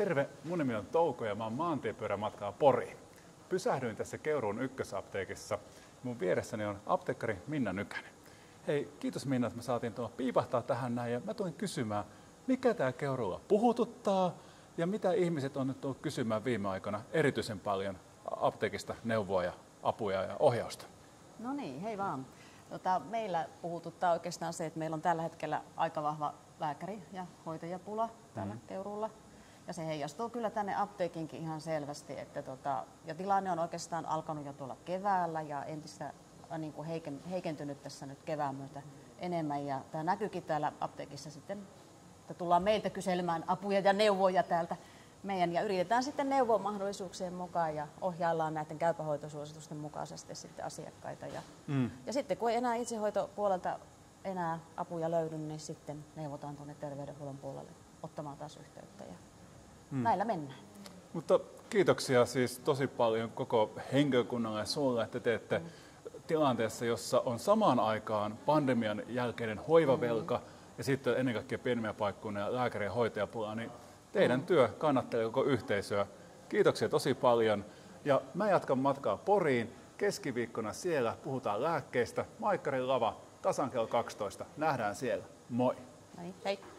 Terve, mun nimi on Touko ja mä oon maantiepyörämatkalla Poriin. Pysähdyin tässä Keuruun ykkösapteekissa. Mun vieressäni on apteekkari Minna Nykänen. Hei, kiitos Minna, että me saatiin piipahtaa tähän näin ja mä tulin kysymään, mikä tää Keuruulla puhututtaa ja mitä ihmiset on nyt tullut kysymään viime aikoina erityisen paljon apteekista neuvoa ja apuja ja ohjausta. No niin, hei vaan. Meillä puhututtaa oikeastaan se, että meillä on tällä hetkellä aika vahva lääkäri- ja hoitajapula täällä Keuruulla. Ja se heijastuu kyllä tänne apteekinkin ihan selvästi. Ja tilanne on oikeastaan alkanut jo tuolla keväällä ja entistä niin kuin heikentynyt tässä nyt kevään myötä enemmän. Ja tämä näkyykin täällä apteekissa sitten, että tullaan meiltä kyselemään apuja ja neuvoja täältä meidän. Ja yritetään sitten neuvoa mahdollisuuksien mukaan ja ohjaillaan näiden käypähoitosuositusten mukaisesti sitten asiakkaita. Ja sitten kun ei enää itsehoitopuolelta enää apuja löydy, niin sitten neuvotaan tuonne terveydenhuollon puolelle ottamaan taas yhteyttä. Ja näillä mennään. Mutta kiitoksia siis tosi paljon koko henkilökunnalle ja sulle, että teette tilanteessa, jossa on samaan aikaan pandemian jälkeinen hoivavelka ja sitten ennen kaikkea pienemmillä paikkoina ja lääkäri- ja hoitajapula, niin teidän työ kannattelee koko yhteisöä. Kiitoksia tosi paljon. Ja mä jatkan matkaa Poriin. Keskiviikkona siellä puhutaan lääkkeistä. Maikkarin lava tasan kello 12. Nähdään siellä. Moi! No niin, hei!